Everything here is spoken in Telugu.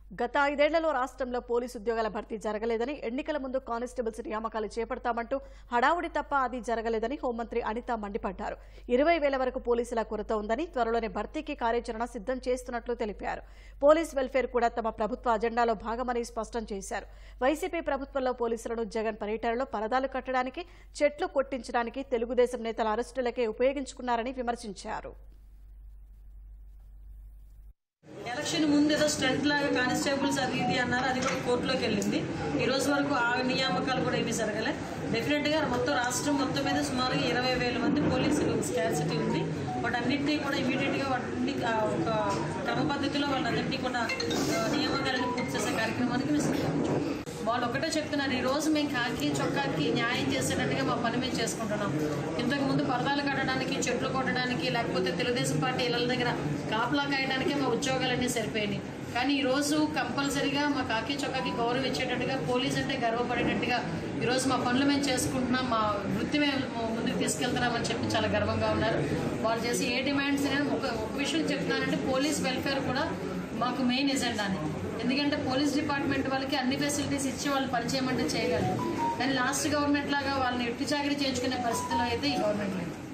గత 5 ఏళ్లలో రాష్ట్రంలో పోలీసు ఉద్యోగాల భర్తీ జరగలేదని, ఎన్నికల ముందు కానిస్టేబుల్స్ నియామకాలు చేపడతామంటూ హడావుడి తప్ప అది జరగలేదని హోంమంత్రి అనిత మండిపడ్డారు. 20,000 వరకు పోలీసుల కొరత ఉందని, త్వరలోనే భర్తీకి కార్యాచరణ సిద్ధం చేస్తున్నట్లు తెలిపారు. పోలీస్ వెల్ఫేర్ కూడా తమ ప్రభుత్వ అజెండాలో భాగమని స్పష్టం చేశారు. వైసీపీ ప్రభుత్వంలో పోలీసులను జగన్ పర్యటనలో పరదాలు కట్టడానికి, చెట్లు కొట్టించడానికి, తెలుగుదేశం నేతల అరెస్టులకే ఉపయోగించుకున్నారని విమర్శించారు. ఎలక్షన్ ముందు ఏదో స్ట్రెంత్ లాగా కానిస్టేబుల్స్ అది ఇది అన్నారు, అది కూడా కోర్టులోకి వెళ్ళింది. ఈ రోజు వరకు ఆ నియామకాలు కూడా ఏమీ జరగలే. డెఫినెట్గా మొత్తం రాష్ట్రం మొత్తం మీద సుమారుగా 20,000 మంది పోలీసులు స్కార్సిటీ ఉంది. వాటన్నింటినీ కూడా ఇమీడియట్గా వాటిని ఒక క్రమ పద్ధతిలో వాళ్ళందరినీ కూడా నియామకాలను పూర్తి చేసే కార్యక్రమానికి మేము వాళ్ళు ఒకటే చెప్తున్నారు, ఈ రోజు మేము కాకి చొక్కాకి న్యాయం చేసేటట్టుగా మా పని మేము చేసుకుంటున్నాం. ఇంతకుముందు పరదాలు కట్టడానికి, చెట్లు కొట్టడానికి, లేకపోతే తెలుగుదేశం పార్టీ ఇళ్ల దగ్గర కాపలా కాయడానికే మా ఉద్యోగాలన్నీ సరిపోయినాయి. కానీ ఈరోజు కంపల్సరీగా మా కాకి చొక్కాకి గౌరవం ఇచ్చేటట్టుగా, పోలీస్ అంటే గర్వపడేటట్టుగా ఈరోజు మా పనులు మేము చేసుకుంటున్నాం, మా వృత్తి మేము ముందుకు తీసుకెళ్తున్నామని చెప్పి చాలా గర్వంగా ఉన్నారు. వాళ్ళు చేసి ఏ డిమాండ్స్ ఒక విషయం చెప్తున్నానంటే, పోలీస్ వెల్ఫేర్ కూడా మాకు మెయిన్ ఎజెండాని. ఎందుకంటే పోలీస్ డిపార్ట్మెంట్ వాళ్ళకి అన్ని ఫెసిలిటీస్ ఇచ్చి వాళ్ళు పనిచేయమంటే చేయగలరు. కానీ లాస్ట్ గవర్నమెంట్ లాగా వాళ్ళని ఎట్టి చాకరీ చేయించుకునే పరిస్థితిలో అయితే ఈ గవర్నమెంట్ లేదు.